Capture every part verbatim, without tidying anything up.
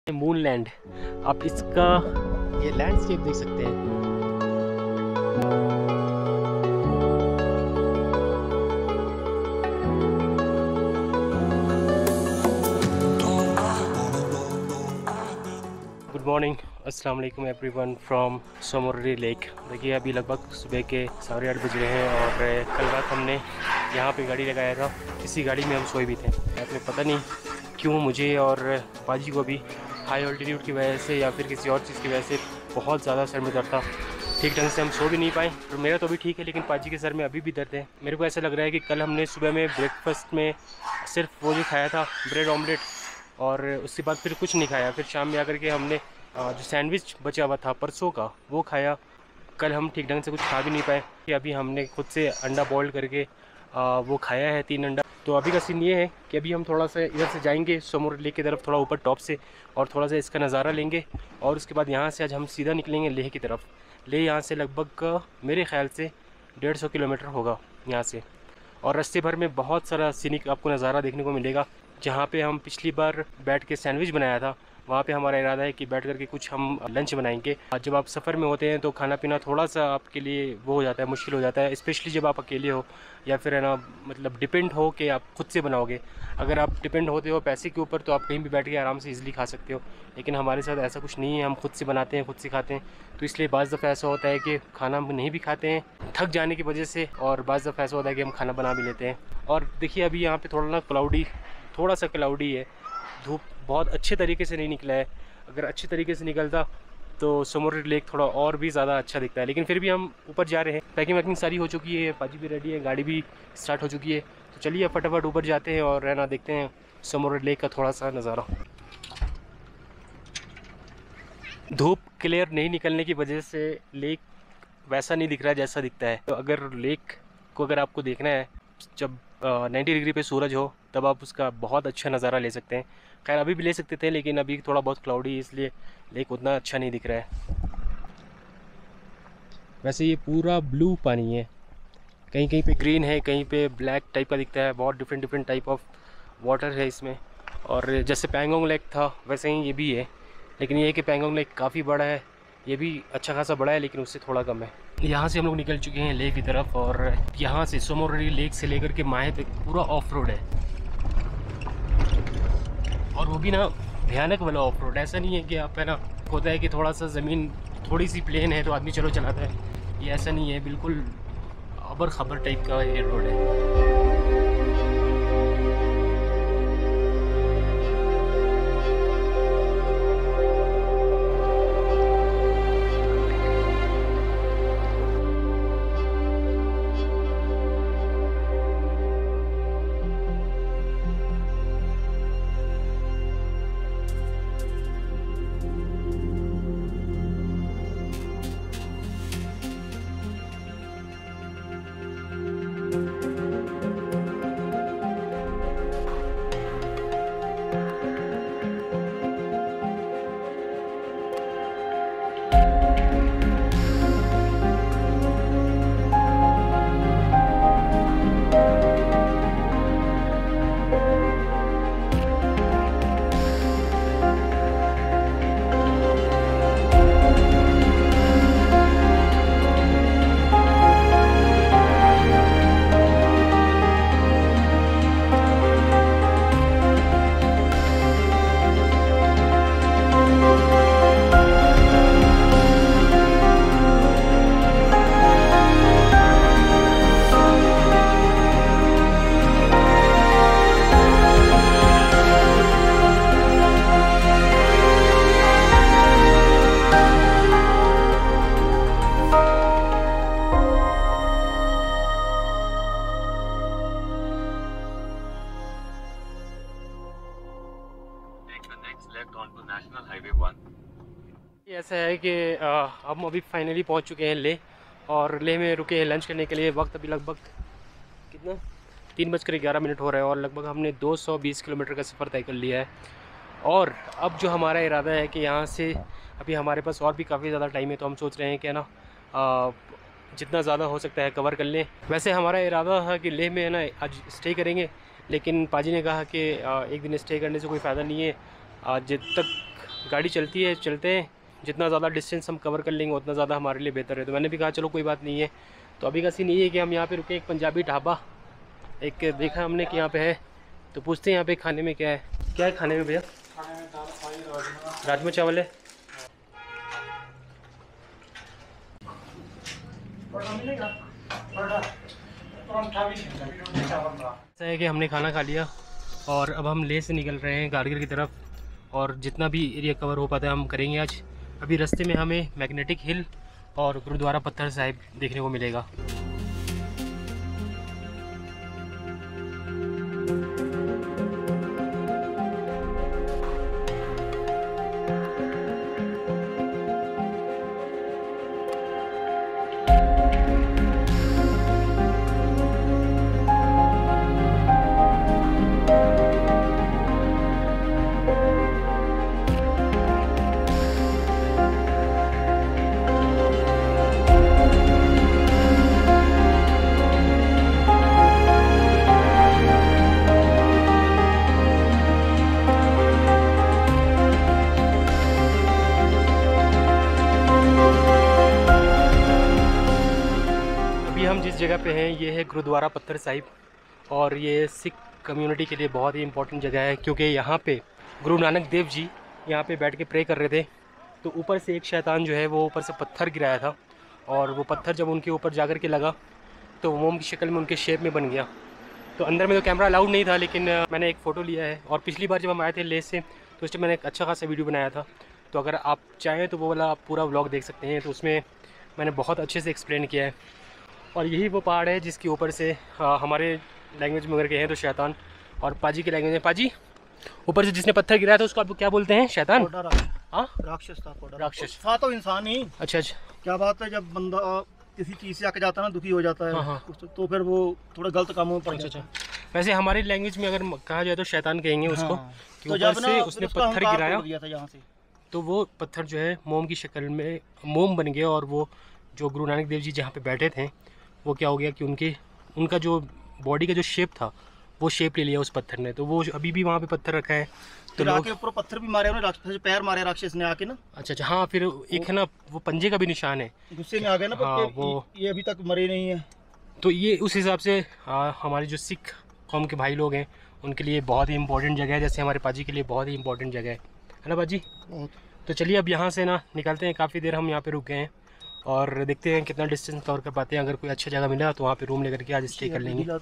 Moon land, आप इसका ये लैंडस्केप देख सकते हैं। गुड मॉर्निंग, अस्सलाम वालेकुम एवरीवन फ्रॉम सोमोर्री लेक। देखिए अभी लगभग सुबह के साढ़े आठ बज रहे हैं और कल रात हमने यहाँ पे गाड़ी लगाया था। इसी गाड़ी में हम सोए भी थे। आपने पता नहीं क्यों मुझे और बाजी को भी हाई ऑल्टीट्यूड की वजह से या फिर किसी और चीज़ की वजह से बहुत ज़्यादा सर में दर्द था। ठीक ढंग से हम सो भी नहीं पाए। तो मेरा तो भी ठीक है, लेकिन पाजी के सर में अभी भी दर्द है। मेरे को ऐसा लग रहा है कि कल हमने सुबह में ब्रेकफास्ट में सिर्फ वो जो खाया था ब्रेड ऑमलेट, और उसके बाद फिर कुछ नहीं खाया। फिर शाम में आकर के हमने जो सैंडविच बचा हुआ था परसों का वो खाया। कल हम ठीक ढंग से कुछ खा भी नहीं पाए कि अभी हमने खुद से अंडा बॉइल करके वो खाया है, तीन अंडा। तो अभी का सीन ये है कि अभी हम थोड़ा सा इधर से जाएंगे सोमोर्री लेक की तरफ, थोड़ा ऊपर टॉप से, और थोड़ा सा इसका नज़ारा लेंगे। और उसके बाद यहाँ से आज हम सीधा निकलेंगे लेह की तरफ। लेह यहाँ से लगभग मेरे ख्याल से डेढ़ सौ किलोमीटर होगा यहाँ से। और रास्ते भर में बहुत सारा सीनिक आपको नज़ारा देखने को मिलेगा। जहाँ पे हम पिछली बार बैठ के सैंडविच बनाया था, वहाँ पे हमारा इरादा है कि बैठ करके कुछ हम लंच बनाएंगे। जब आप सफ़र में होते हैं तो खाना पीना थोड़ा सा आपके लिए वो हो जाता है, मुश्किल हो जाता है, स्पेशली जब आप अकेले हो या फिर है ना, मतलब डिपेंड हो कि आप खुद से बनाओगे। अगर आप डिपेंड होते हो पैसे के ऊपर तो आप कहीं भी बैठ के आराम से इजीली खा सकते हो, लेकिन हमारे साथ ऐसा कुछ नहीं है। हम खुद से बनाते हैं, खुद से खाते हैं। तो इसलिए बाज़ दफ़ा ऐसा होता है कि खाना हम नहीं भी खाते हैं थक जाने की वजह से, और बाज़ दफ़ा ऐसा होता है कि हम खाना बना भी लेते हैं। और देखिए अभी यहाँ पर थोड़ा ना क्लाउडी, थोड़ा सा क्लाउडी है, धूप बहुत अच्छे तरीके से नहीं निकला है। अगर अच्छे तरीके से निकलता तो सोमोर्री लेक थोड़ा और भी ज़्यादा अच्छा दिखता है। लेकिन फिर भी हम ऊपर जा रहे हैं। पैकिंग वैकिंग सारी हो चुकी है, पाजी भी रेडी है, गाड़ी भी स्टार्ट हो चुकी है। तो चलिए फटाफट ऊपर जाते हैं और रहना देखते हैं सोमोर्री लेक का थोड़ा सा नज़ारा। धूप क्लियर नहीं निकलने की वजह से लेक वैसा नहीं दिख रहा है जैसा दिखता है। तो अगर लेक को अगर आपको देखना है जब नाइन्टी डिग्री पे सूरज हो तब आप उसका बहुत अच्छा नज़ारा ले सकते हैं। खैर अभी भी ले सकते थे, लेकिन अभी थोड़ा बहुत क्लाउडी है इसलिए लेक उतना अच्छा नहीं दिख रहा है। वैसे ये पूरा ब्लू पानी है, कहीं कहीं पे ग्रीन है, कहीं पे ब्लैक टाइप का दिखता है। बहुत different different type of water है इसमें। और जैसे पैंगोंग लेक था वैसे ही ये भी है, लेकिन ये है कि पैंगोंग लेक काफ़ी बड़ा है, ये भी अच्छा खासा बड़ा है, लेकिन उससे थोड़ा कम है। यहाँ से हम लोग निकल चुके हैं लेह की तरफ, और यहाँ से सोमोर्री लेक से लेकर के माहे तक पूरा ऑफ रोड है। और वो भी ना भयानक वाला ऑफ रोड। ऐसा नहीं है कि आप है ना, होता है कि थोड़ा सा ज़मीन थोड़ी सी प्लेन है तो आदमी चलो चलाता है, ये ऐसा नहीं है। बिल्कुल अबर खबर टाइप का ये रोड है। ऐसा है कि हम अभी फाइनली पहुंच चुके हैं लेह, और लेह में रुके हैं लंच करने के लिए। वक्त अभी लगभग कितना तीन बजकर ग्यारह मिनट हो रहा है, और लगभग हमने दो सौ बीस किलोमीटर का सफ़र तय कर लिया है। और अब जो हमारा इरादा है कि यहाँ से अभी हमारे पास और भी काफ़ी ज़्यादा टाइम है, तो हम सोच रहे हैं कि ना जितना ज़्यादा हो सकता है कवर कर लें। वैसे हमारा इरादा था कि लेह में है ना आज स्टे करेंगे, लेकिन पाजी ने कहा कि एक दिन स्टे करने से कोई फ़ायदा नहीं है, जब तक गाड़ी चलती है, चलते हैं, जितना ज़्यादा डिस्टेंस हम कवर कर लेंगे उतना ज़्यादा हमारे लिए बेहतर है। तो मैंने भी कहा चलो कोई बात नहीं है। तो अभी का सीन ये है कि हम यहाँ पे रुके, एक पंजाबी ढाबा एक देखा हमने कि यहाँ पे है, तो पूछते हैं यहाँ पे खाने में क्या है। क्या है खाने में भैया? राजमा चावल है। ऐसा है कि हमने खाना खा लिया और अब हम लेह से निकल रहे हैं कारगिल की तरफ, और जितना भी एरिया कवर हो पाता है हम करेंगे आज। अभी रास्ते में हमें मैग्नेटिक हिल और गुरुद्वारा पत्थर साहिब देखने को मिलेगा। हम जिस जगह पे हैं ये है गुरुद्वारा पत्थर साहिब, और ये सिख कम्युनिटी के लिए बहुत ही इम्पोर्टेंट जगह है, क्योंकि यहाँ पे गुरु नानक देव जी यहाँ पे बैठ के प्रे कर रहे थे। तो ऊपर से एक शैतान जो है वो ऊपर से पत्थर गिराया था, और वो पत्थर जब उनके ऊपर जाकर के लगा तो मोम की शक्ल में उनके शेप में बन गया। तो अंदर में तो कैमरा अलाउड नहीं था, लेकिन मैंने एक फ़ोटो लिया है। और पिछली बार जब हम आए थे लेह से तो उस टाइम मैंने एक अच्छा खासा वीडियो बनाया था, तो अगर आप चाहें तो वो वाला आप पूरा व्लॉग देख सकते हैं। तो उसमें मैंने बहुत अच्छे से एक्सप्लेन किया है। और यही वो पहाड़ है जिसके ऊपर से आ, हमारे लैंग्वेज में अगर कहें तो शैतान, और पाजी की लैंग्वेज में पाजी, ऊपर से जिसने पत्थर गिराया था उसको आप क्या बोलते हैं? शैतान, हाँ राक्षस था। राक्षस था तो इंसान ही। अच्छा अच्छा, क्या बात है, जब बंदा किसी चीज़ से आके जाता है ना, दुखी हो जाता है। हाँ हाँ। तो फिर वो थोड़ा गलत कामों में पड़ अच्छा जाता है। अच्छा। वैसे हमारी लैंग्वेज में अगर कहा जाए तो शैतान कहेंगे उसको। हाँ। कि तो ऊपर जब से ना उसने उसका पत्थर अहंकार गिराया तोड़ दिया था यहाँ से, तो वो पत्थर जो है मोम की शक्ल में मोम बन गया, और वो जो गुरु नानक देव जी जहाँ पे बैठे थे वो क्या हो गया कि उनके उनका जो बॉडी का जो शेप था वो शेप ले लिया उस पत्थर ने। तो वो अभी भी वहाँ पे पत्थर रखा है। तो लोग आके ऊपर पत्थर भी मारे उन्होंने, राक्षस पैर मारे राक्षस ने आके ना। अच्छा अच्छा, हाँ। फिर एक है ना वो पंजे का भी निशान है, गुस्से में आ गए ना। हाँ, वो ये अभी तक मरे नहीं है। तो ये उस हिसाब से आ, हमारे जो सिख कौम के भाई लोग हैं उनके लिए बहुत ही इंपॉर्टेंट जगह है, जैसे हमारे पाजी के लिए बहुत ही इंपॉर्टेंट जगह है है ना पाजी? तो चलिए अब यहाँ से ना निकलते हैं। काफ़ी देर हम यहाँ पे रुक गए हैं और देखते हैं कितना डिस्टेंस कवर कर पाते हैं। अगर कोई अच्छा जगह मिला तो वहाँ पे रूम लेकर के आज स्टे कर लेंगे।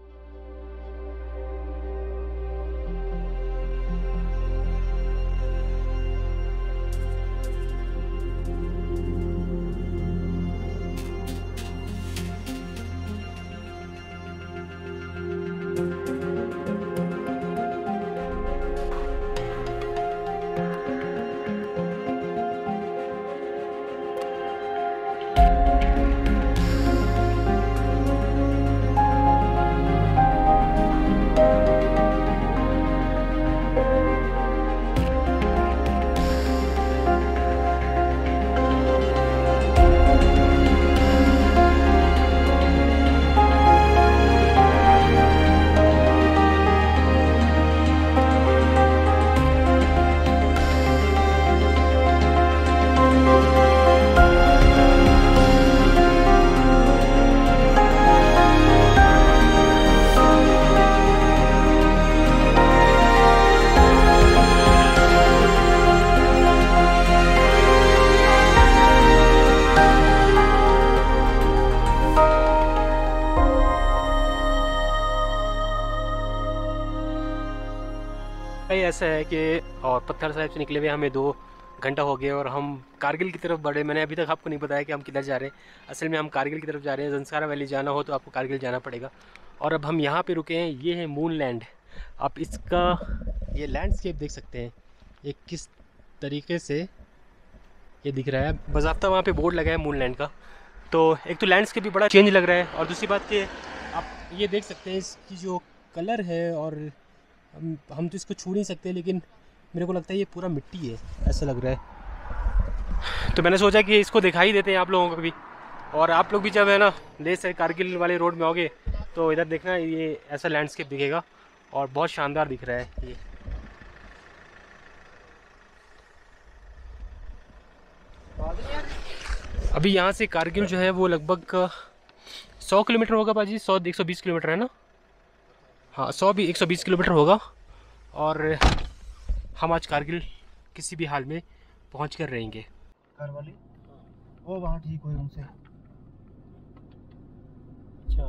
ऐसा है कि और पत्थर साहिब से निकले हुए हमें दो घंटा हो गया और हम कारगिल की तरफ बढ़े। मैंने अभी तक आपको नहीं बताया कि हम किधर जा रहे हैं। असल में हम कारगिल की तरफ जा रहे हैं। जंस्कारा वैली जाना हो तो आपको कारगिल जाना पड़ेगा। और अब हम यहाँ पे रुके हैं। ये है मून लैंड। आप इसका ये लैंडस्केप देख सकते हैं, ये किस तरीके से ये दिख रहा है। बाज़ाब्ता वहाँ पे बोर्ड लगा है मून लैंड का। तो एक तो लैंडस्केप भी बड़ा चेंज लग रहा है, और दूसरी बात कि आप ये देख सकते हैं इसकी जो कलर है, और हम हम तो इसको छू नहीं सकते, लेकिन मेरे को लगता है ये पूरा मिट्टी है, ऐसा लग रहा है। तो मैंने सोचा कि इसको दिखाई देते हैं आप लोगों को भी। और आप लोग भी जब है ना लेह से कारगिल वाले रोड में आओगे तो इधर देखना, ये ऐसा लैंडस्केप दिखेगा और बहुत शानदार दिख रहा है ये। अभी यहाँ से कारगिल जो है वो लगभग सौ किलोमीटर होगा बाजी, सौ एक सौ बीस किलोमीटर है ना। हाँ सौ भी एक सौ बीस किलोमीटर होगा। और हम आज कारगिल किसी भी हाल में पहुँच कर रहेंगे। घर वाली वो वहाँ ठीक हुई उनसे। अच्छा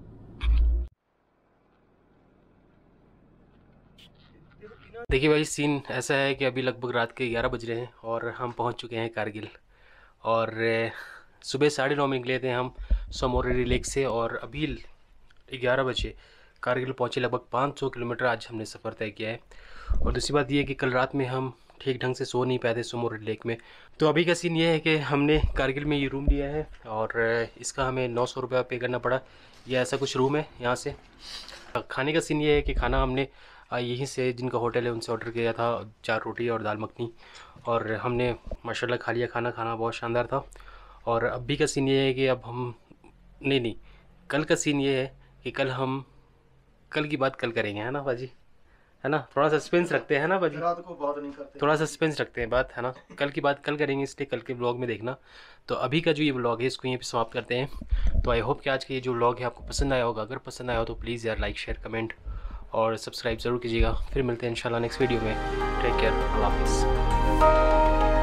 देखिए भाई सीन ऐसा है कि अभी लगभग रात के ग्यारह बज रहे हैं और हम पहुंच चुके हैं कारगिल। और सुबह साढ़े नौ में निकले थे हम सोमोरी लेक से और अभी ग्यारह बजे कारगिल पहुंचे। लगभग पाँच सौ किलोमीटर आज हमने सफ़र तय किया है। और दूसरी बात यह है कि कल रात में हम ठीक ढंग से सो नहीं पाए थे सोमोरी लेक में। तो अभी का सीन ये है कि हमने कारगिल में ये रूम लिया है और इसका हमें नौ सौ रुपया पे करना पड़ा। यह ऐसा कुछ रूम है यहाँ से। खाने का सीन ये है कि खाना हमने यहीं से जिनका होटल है उनसे ऑर्डर किया था, चार रोटी और दाल मखनी, और हमने माशाल्लाह खा लिया खाना। खाना बहुत शानदार था। और अभी का सीन ये है कि अब हम नहीं नहीं कल का सीन ये है कि कल हम कल की बात कल करेंगे, है ना बाजी, है ना। थोड़ा सस्पेंस रखते हैं ना बाजी, रात को बात नहीं करते, थोड़ा सस्पेंस रखते हैं बात, है ना। कल की बात कल करेंगे, इसलिए कल के ब्लॉग में देखना। तो अभी का जो ये ब्लॉग है इसको यहीं पे समाप्त करते हैं। तो आई होप कि आज का ये जो ब्लॉग है आपको पसंद आया होगा। अगर पसंद आया हो तो प्लीज़ यार लाइक शेयर कमेंट और सब्सक्राइब ज़रूर कीजिएगा। फिर मिलते हैं इंशाल्लाह नेक्स्ट वीडियो में। टेक केयर, अल्लाह हाफिज़।